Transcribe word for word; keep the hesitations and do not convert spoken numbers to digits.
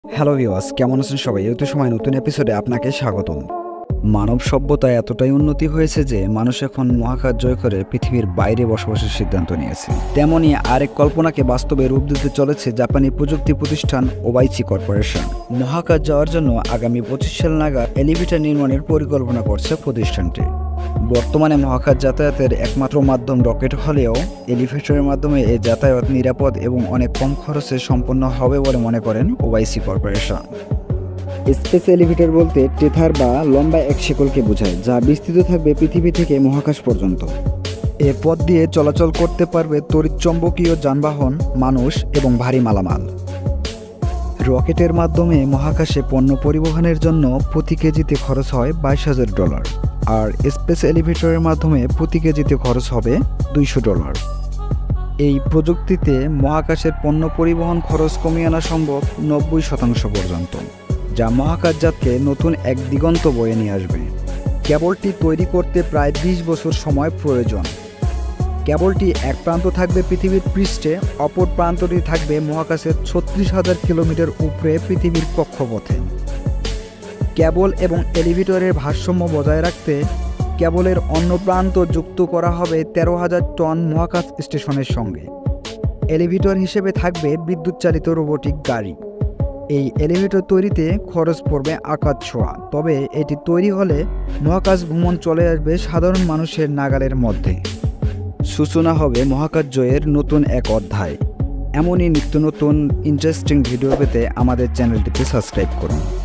Hello viewers, কেমন আছেন সবাই? এত সময় নতুন এপিসোডে আপনাকে স্বাগতম। মানব সভ্যতা এতটাই উন্নতি হয়েছে যে মানুষ এখন মহাকাশ জয় করে পৃথিবীর বাইরে বসবাসের সিদ্ধান্ত নিয়েছে। তেমনই আরেক কল্পনাকে বাস্তবে রূপ দিতে চলেছে জাপানি প্রযুক্তি প্রতিষ্ঠান ওবাইচি কর্পোরেশন। মহাকাশ যাওয়ার জন্য আগামী পঁচিশ সাল নাগাদ এলিভেটর নির্মাণের পরিকল্পনা করছে প্রতিষ্ঠানটি। বর্তমানে মহাকাশ যাতায়াতের একমাত্র মাধ্যম রকেট হলেও এলিভেটরের মাধ্যমে এই যাতায়াত নিরাপদ এবং অনেক কম খরচে সম্পন্ন হবে বলে মনে করেন ওবাইচি কর্পোরেশন। স্পেস এলিভেটর বলতে টেথার বা লম্বা এক শিকলকে বোঝায়, যা বিস্তৃত থাকবে পৃথিবী থেকে মহাকাশ পর্যন্ত। এ পথ দিয়ে চলাচল করতে পারবে তড়িৎচম্বকীয় যানবাহন, মানুষ এবং ভারী মালামাল। রকেটের মাধ্যমে মহাকাশে পণ্য পরিবহনের জন্য প্রতি কেজিতে খরচ হয় বাইশ হাজার ডলার, আর স্পেস এলিভেটরের মাধ্যমে প্রতি কেজিতে খরচ হবে দুইশো ডলার। এই প্রযুক্তিতে মহাকাশের পণ্য পরিবহন খরচ কমিয়ে আনা সম্ভব নব্বই শতাংশ পর্যন্ত, যা মহাকাশযাত্রাকে নতুন এক দিগন্ত বয়ে নিয়ে আসবে। কেবলটি তৈরি করতে প্রায় বিশ বছর সময় প্রয়োজন। কেবলটি এক প্রান্ত থাকবে পৃথিবীর পৃষ্ঠে, অপর প্রান্তটি থাকবে মহাকাশের ছত্রিশ হাজার কিলোমিটার উপরে পৃথিবীর কক্ষপথে। কেবল এবং এলিভেটরের ভারসাম্য বজায় রাখতে কেবলের অন্য প্রান্ত যুক্ত করা হবে তেরো হাজার টন মহাকাশ স্টেশনের সঙ্গে। এলিভেটর হিসেবে থাকবে বিদ্যুৎ চালিত রোবোটিক গাড়ি। এই এলিভেটর তৈরিতে খরচ পড়বে আকাশ ছোঁয়া, তবে এটি তৈরি হলে মহাকাশ ভ্রমণ চলে আসবে সাধারণ মানুষের নাগালের মধ্যে। সূচনা হবে মহাকাশ জয়ের নতুন এক অধ্যায়। এমনই নিত্য নতুন ইন্টারেস্টিং ভিডিও পেতে আমাদের চ্যানেলটিকে সাবস্ক্রাইব করুন।